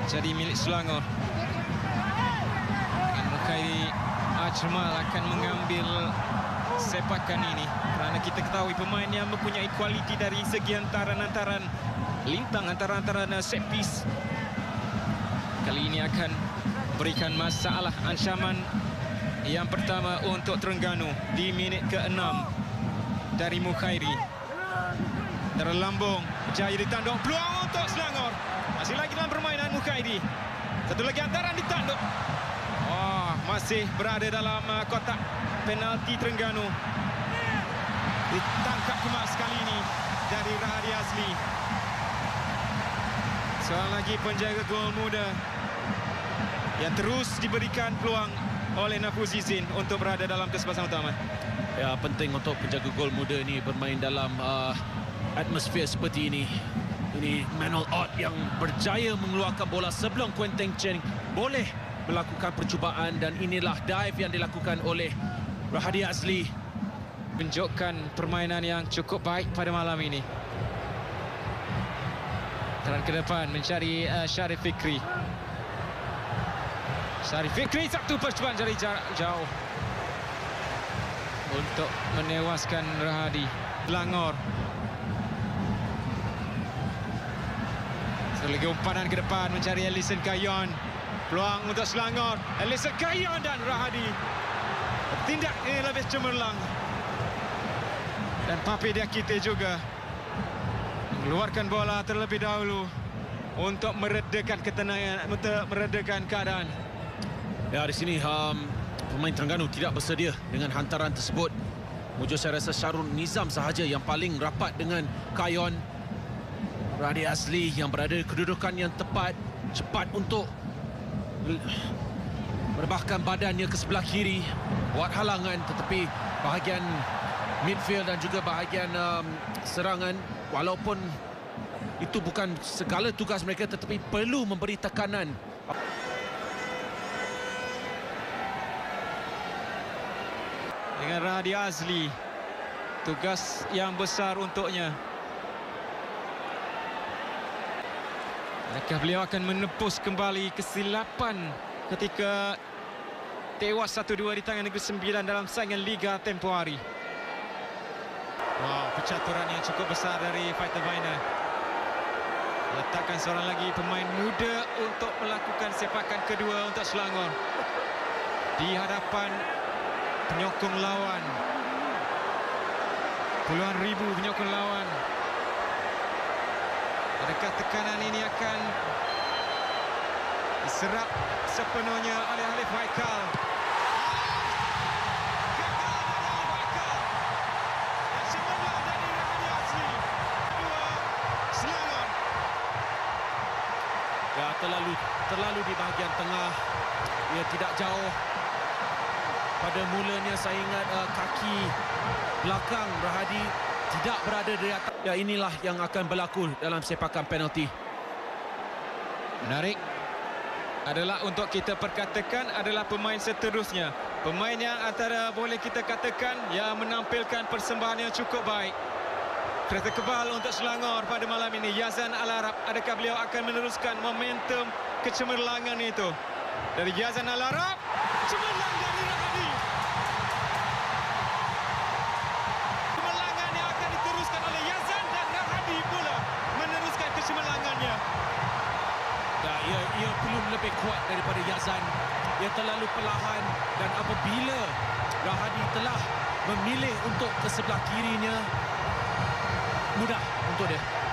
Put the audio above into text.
jadi milik Selangor. Dan Mukhairi Ajmal akan mengambil sepakan ini kerana kita ketahui pemain yang mempunyai kualiti dari segi hantaran-hantaran lintang, hantaran-hantaran set piece. Kali ini akan berikan masalah ancaman yang pertama untuk Terengganu di minit ke-6 dari Mukhairi. Terlambung, jaya ditanduk, peluang untuk Selangor. Masih lagi dalam permainan Mukhairi. Satu lagi hantaran ditanduk. Masih berada dalam kotak penalti Terengganu. Ditangkap kemas kali ini dari Rahadi Azli. Seorang lagi penjaga gol muda yang terus diberikan peluang oleh Nafuz Izin untuk berada dalam kesempatan utama. Ya, penting untuk penjaga gol muda ini bermain dalam atmosfer seperti ini. Ini Manuel Ott yang berjaya mengeluarkan bola sebelum Quentin Cheng boleh melakukan percubaan, dan inilah dive yang dilakukan oleh Rahadi Azli. Menunjukkan permainan yang cukup baik pada malam ini. Teran ke depan mencari Syarif Fikri. Syarif Fikri, satu percubaan dari jarak jauh untuk menewaskan Rahadi. Selangor. Lagi umpanan ke depan mencari Ellison Kayon. Peluang untuk Selangor. Ellison Kayon dan Rahadi. Tindak ini lebih cemerlang. Dan Papi Diakite juga mengeluarkan bola terlebih dahulu untuk meredakan ketenangan, untuk meredakan keadaan. Ya, di sini pemain Terengganu tidak bersedia dengan hantaran tersebut. Mujur saya rasa Syarul Nizam sahaja yang paling rapat dengan Kayon. Rahadi Azli yang berada di kedudukan yang tepat, cepat untuk merebahkan badannya ke sebelah kiri, buat halangan, tetapi bahagian midfield dan juga bahagian serangan, walaupun itu bukan segala tugas mereka, tetapi perlu memberi tekanan. Dengan Rahadi Azli, tugas yang besar untuknya. Adakah beliau akan menepus kembali kesilapan ketika tewas 1-2 di tangan Negeri Sembilan dalam saingan Liga tempoh hari? Percaturan yang cukup besar dari Fighter Viner. Letakkan seorang lagi pemain muda untuk melakukan sepakan kedua untuk Selangor di hadapan penyokong lawan. Puluhan ribu penyokong lawan. Adakah tekanan ini akan diserap sepenuhnya oleh Alif Haikal? Gagal dari Haikal. Dan cemerlang dari Rahadi Azli. Kedua Selangor. Ya, terlalu di bahagian tengah. Ia tidak jauh. Pada mulanya saya ingat kaki belakang Rahadi tidak berada di atas. Ya, inilah yang akan berlaku dalam sepakan penalti. Menarik adalah untuk kita perkatakan adalah pemain seterusnya. Pemain yang antara boleh kita katakan yang menampilkan persembahan yang cukup baik. Kereta kebal untuk Selangor pada malam ini, Yazan Al-Arab. Adakah beliau akan meneruskan momentum kecemerlangan itu? Dari Yazan Al-Arab, cemerlang dari Rahadi. Kemenangan yang akan diteruskan oleh Yazan, dan Rahadi pula meneruskan kecemerlangannya. Ya, ia perlu lebih kuat daripada Yazan. Ia terlalu perlahan, dan apabila Rahadi telah memilih untuk ke sebelah kirinya, mudah untuk dia.